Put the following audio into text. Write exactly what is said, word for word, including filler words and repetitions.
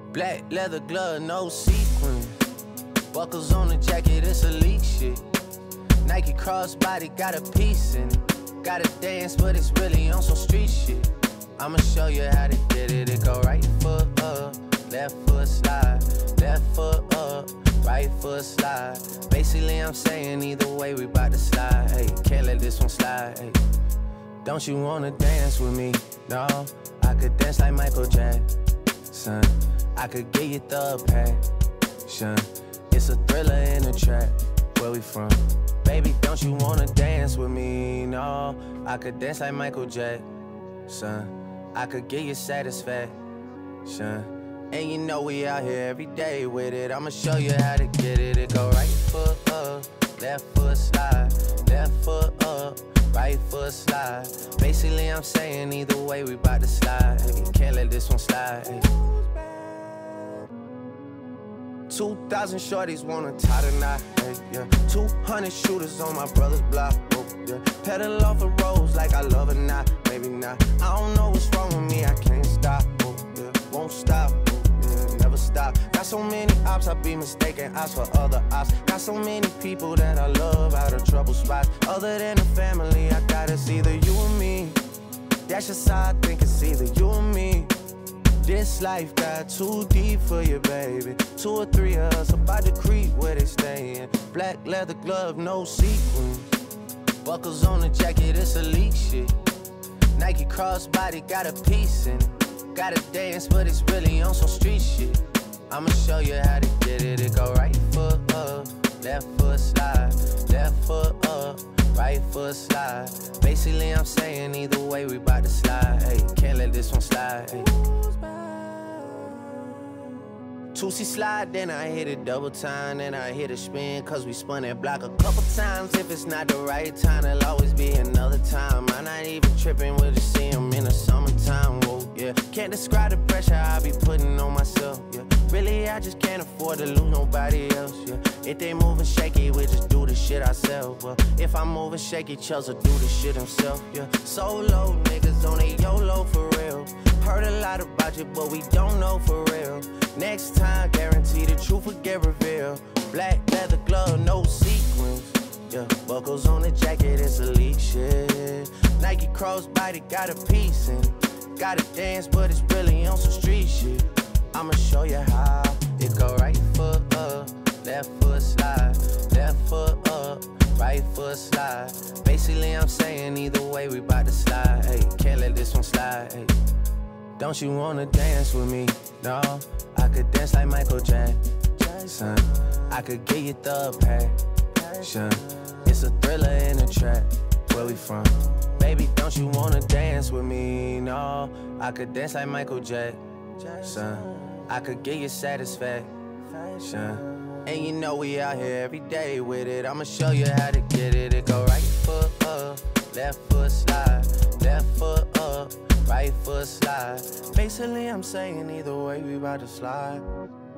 Black leather glove, no sequin. Buckles on the jacket, it's elite shit. Nike crossbody got a piece in it. Gotta dance, but it's really on some street shit. I'ma show you how to get it. It go right foot up, left foot slide, left foot up, right foot slide. Basically, I'm saying either way, we bout to slide. Hey, can't let this one slide. Hey. Don't you wanna dance with me? No, I could dance like Michael Jackson. I could get you the passion. It's a thriller in a trap. Where we from? Baby, don't you wanna dance with me? No, I could dance like Michael Jackson. I could get you satisfaction. And you know we out here every day with it. I'ma show you how to get it. It go right foot up, left foot slide, left foot up, right foot slide. Basically, I'm saying either way, we bout to slide. Hey, can't let this one slide. Hey. Two thousand shorties wanna tie the knot. Hey, yeah. Two hundred shooters on my brother's block. Oh, yeah. Pedal off the roads like I love it not. Maybe not. I don't know what's wrong with me. I can't stop. Oh, yeah. Won't stop. Never stop. Got so many ops, I be mistaken ops for other ops. Got so many people that I love out of trouble spots. Other than the family, I got it's either you or me. That's just how I think it's either you or me. This life got too deep for you, baby. Two or three of us about to creep where they stayin'. Black leather glove, no sequins. Buckles on the jacket, it's elite shit. Nike crossbody got a piece in it. Gotta dance, but it's really on some street shit. I'ma show you how to get it. It go right foot up, left foot slide, left foot up, right foot slide. Basically, I'm saying either way, we bout to slide. Hey, can't let this one slide. Hey. two C slide, then I hit it double time, then I hit a spin, cause we spun that block a couple times. If it's not the right time, there'll always be another time. I'm not even tripping, we'll just see him in the summertime. Whoa, yeah. Can't describe the pressure I be putting on myself, yeah. Really, I just can't afford to lose nobody else, yeah. If they moving shaky, we just do the shit ourselves. Well, if I'm moving shaky, Chelsea do the shit himself, yeah. Solo niggas on a YOLO for real. Heard a lot about you, but we don't know for real. Next time, guarantee the truth will get revealed. Black leather glove, no sequins. Yeah, buckles on the jacket, it's elite shit. Nike crossbody got a piece in it. Gotta dance, but it's really on some street shit. I'ma show you how. It go right foot up, left foot slide, left foot up, right foot slide. Basically, I'm saying either way, we bout to slide. Hey, can't let this one slide. Hey. Don't you wanna dance with me? No, I could dance like Michael Jackson. I could get you the passion. It's a thriller in a trap. Where we from? Baby, don't you wanna dance with me? No, I could dance like Michael Jackson. I could get you satisfaction. And you know we out here every day with it. I'ma show you how to get it. It go right foot up, left foot slide, left foot up, right foot slide. Basically, I'm saying either way, we about to slide.